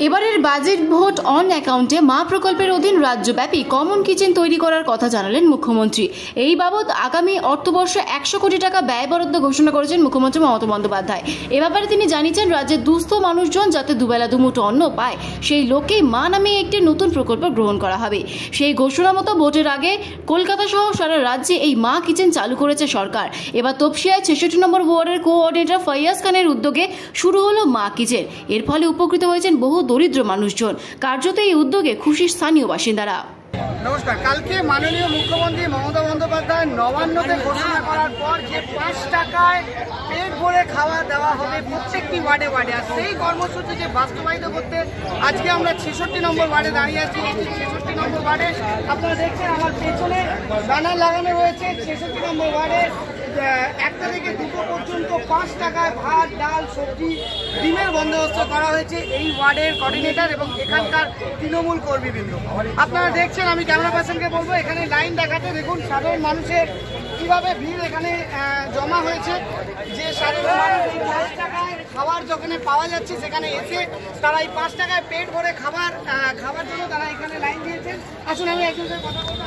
এবারের budget vote on অ্যাকাউন্টে মা প্রকল্পের অধীন রাজ্যব্যাপী কমন কিচেন তৈরি করার কথা জানালেন মুখ্যমন্ত্রী। এই বাবদ আগামী অর্থবর্ষে 100 কোটি টাকা ব্যয় বরাদ্দ ঘোষণা করেছেন মুখ্যমন্ত্রী মমতা বন্দ্যোপাধ্যায়। এ ব্যাপারে তিনি জানিয়েছেন, রাজ্যের দুস্থ মানুষজন যাতে দুবেলা দুমুঠো অন্ন পায় সেই লক্ষ্যেই মা নামে একটি নতুন প্রকল্প গ্রহণ করা হবে। সেই ঘোষণা মতো ভোটের আগে কলকাতা সহ সারা রাজ্যে এই মা কিচেন চালু করেছে সরকার। এবার তপসিয়ায় 66 নম্বর ওয়ার্ডের কোঅর্ডিনেটর ফয়াজ খানের উদ্যোগে শুরু হলো মা কিচেন। এর ফলে উপকৃত হয়েছেন বহু দরিদ্র মানুষজন। কার্যত এই উদ্যোগে খুশি স্থানীয় বাসিন্দারা। নমস্কার। কালকে মাননীয় মুখ্যমন্ত্রী মমতা বন্দ্যোপাধ্যায় নবান্নতে ঘোষণা করার পর যে 5 টাকায় পেট ভরে খাওয়া দেওয়া হবে প্রত্যেকটি ওয়ার্ডে ওয়ার্ডে, আর সেই কর্মসূচি যে বাস্তবায়িত করতে আজকে আমরা 66 নম্বর ওয়ার্ডে দাঁড়িয়ে আছি। এই 66 নম্বর ওয়ার্ডে আপনারা দেখছেন আমার পেছনে ব্যানার লাগানো রয়েছে। 66 নম্বর ওয়ার্ডে 1টা থেকে 2টো পর্যন্ত 5 টাকায় ভাত, ডাল, সবজি, ডিমের বন্দোবস্ত করা হয়েছে এই ওয়ার্ডের কোঅর্ডিনেটর এবং এখানকার তৃণমূল কর্মীবৃন্দ। আপনারা দেখছেন, আমি ক্যামেরা পার্সনকে বলবো এখানে লাইন দেখাতে। দেখুন সাধারণ মানুষের কিভাবে ভিড় এখানে জমা হয়েছে। যে সাধারণ মানুষ এই 5 টাকায় খাবার যেখানে পাওয়া যাচ্ছে সেখানে এসে তারা এই 5 টাকায় পেট ভরে খাবার জন্য তারা এখানে লাইন দিয়েছেন। আসুন আমি একজনের কথা বলবো।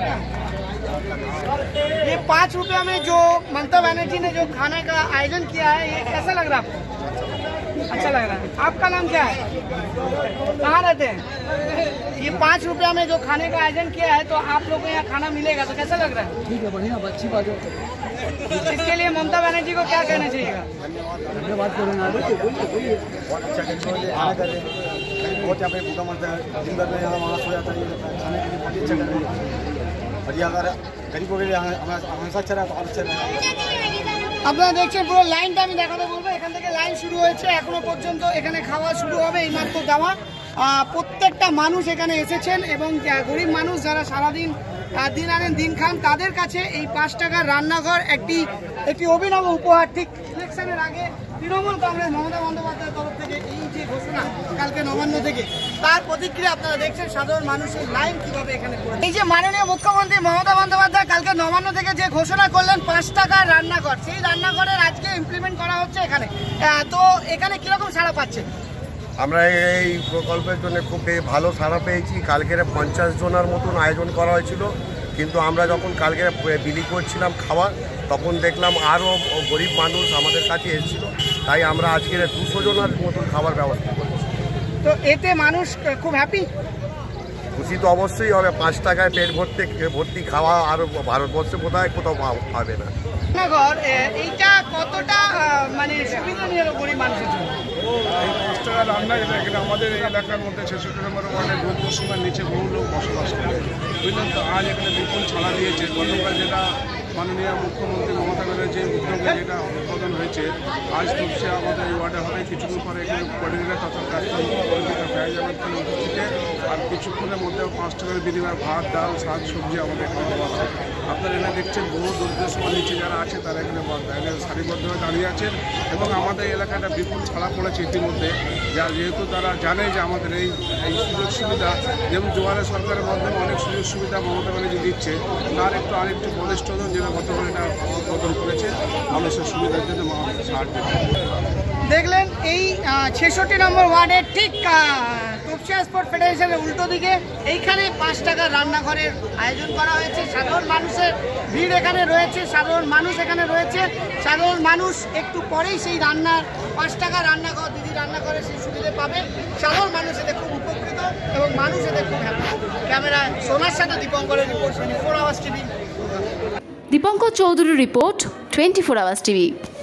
ये 5 रुपये में जो ममता बनर्जी ने जो खाने का आयोजन किया है, ये कैसा लग रहा है आपको? अच्छा लग रहा है। आपका नाम क्या है, कहाँ रहते हैं? ये 5 रुपया में जो खाने का आयोजन किया है, तो आप लोगों को यहाँ खाना मिलेगा, तो कैसा लग रहा है? ठीक है, बढ़िया, अच्छी बात है। इसके लिए ममता बनर्जी को क्या कहना चाहिए? धन्यवाद करूँगा। बहुत अच्छा बहुत यहाँ पे भूखा मरता है, दिन भर में यहाँ वहाँ सो जाता है, खाने के लिए बहुत अच्छा कर रहे हैं। और ये अगर गरीबों के लिए हमेशा अच्छा रहा तो और अच्छा रहेगा। আপনারা দেখছেন পুরো লাইনটা আমি দেখাতে বলবো। এখান থেকে লাইন শুরু হয়েছে, এখনো পর্যন্ত এখানে খাওয়া শুরু হবে, এইমাত্র দেওয়া। প্রত্যেকটা মানুষ এখানে এসেছেন এবং গরিব মানুষ যারা সারাদিন দিন আনেন দিন খান, তাদের কাছে এই 5 টাকার রান্নাঘর একটি অভিনব উপহার। ঠিক ইলেকশনের আগে তৃণমূল কংগ্রেস মমতা বন্দ্যোপাধ্যায়ের তরফ থেকে এই যে ঘোষণা কালকে নবান্ন থেকে, তার প্রতিক্রিয়া আপনারা দেখছেন সাধারণ মানুষের লাইন কিভাবে এখানে পড়ে। এই যে মাননীয় মুখ্যমন্ত্রী মমতা বন্দ্যোপাধ্যায় কালকে নবান্ন থেকে যে ঘোষণা করলেন 5 টাকার রান্নাঘর, সেই রান্নাঘরের আজকে ইমপ্লিমেন্ট করা হচ্ছে এখানে। তো এখানে কিরকম সাড়া পাচ্ছে? আমরা এই প্রকল্পের জন্য খুব ভালো সাড়া পেয়েছি। কালকের 50 জনের মতন আয়োজন করা হয়েছিল, কিন্তু আমরা যখন কালকে বিলি করছিলাম খাবার, তখন দেখলাম আরও গরিব মানুষ আমাদের কাছে এসেছিল, তাই আমরা আজকের 200 জনের মতন খাবার ব্যবস্থা করছি। তো এতে মানুষ খুব হ্যাপি? খুশি তো অবশ্যই হবে। 5 টাকায় পেট ভর্তি খাওয়া আর ভারতবর্ষে কোথাও পাবে না। এইটা কতটা মানে সুবিধা নিয়ে গরিব মানুষের জন্য? এই 5 টাকা রান্না এটা আমাদের এই এলাকার মধ্যে 66 নম্বর ওয়ার্ডে দুর্গ সীমার নিচে বহু লোক বসবাস করে, বুঝলেন তো। আজ এখানে বিপুল ছাড়া দিয়েছে। গতকাল যেটা মাননীয় মুখ্যমন্ত্রী মমতা ব্যানার্জি উদ্যোগে যেটা উদ্বোধন হয়েছে, আজ তপসিয়া আমাদের এই ওয়ার্ডে হবে। কিছুক্ষণ পরে এখানে কোঅর্ডিনেটর তথা উপস্থিত, আর কিছুক্ষণের মধ্যে 5 টাকার বিনিময়ে ভাত, ডাল, শাক, সবজি আমাদের এখানে দেওয়া হবে। আপনারা এখানে দেখছেন বহু দরিদ্র সীমার নিচে যারা আছে তারা এখানে সারিবদ্ধভাবে দাঁড়িয়ে আছেন এবং আমাদের এলাকাটা বিপুল ছাড়া পড়েছে ইতিমধ্যে। যেহেতু তারা জানে যে আমাদের এই সুযোগ সুবিধা, যেমন জোয়ারে সরকারের মাধ্যমে অনেক সুযোগ সুবিধা মমতা ব্যানার্জি দিচ্ছে, তার আরেকটু বলিষ্ঠতম যেটা গতকাল এটা উদ্বোধন করেছে মানুষের সুবিধার জন্য সাহায্য। দেখলেন এই 66 নম্বর ওয়ার্ডের ঠিক তপসিয়া স্পোর্ট ফেডারেশনের উল্টো দিকে এইখানে 5 টাকার রান্নাঘরের আয়োজন করা হয়েছে। সাধারণ মানুষের ভিড় এখানে রয়েছে, সাধারণ মানুষ এখানে রয়েছে। সাধারণ মানুষ একটু পরেই সেই 5 টাকার রান্নাঘর দিদি রান্না করে সেই সুবিধা পাবে। সাধারণ মানুষ এতে খুব উপকৃত এবং মানুষ এতে খুব হ্যাপি। ক্যামেরা সোনার সাথে দীপঙ্করের রিপোর্ট 24 আওয়ার্স টিভি। দীপঙ্কর চৌধুরীর রিপোর্ট 24 আওয়ার্স টিভি।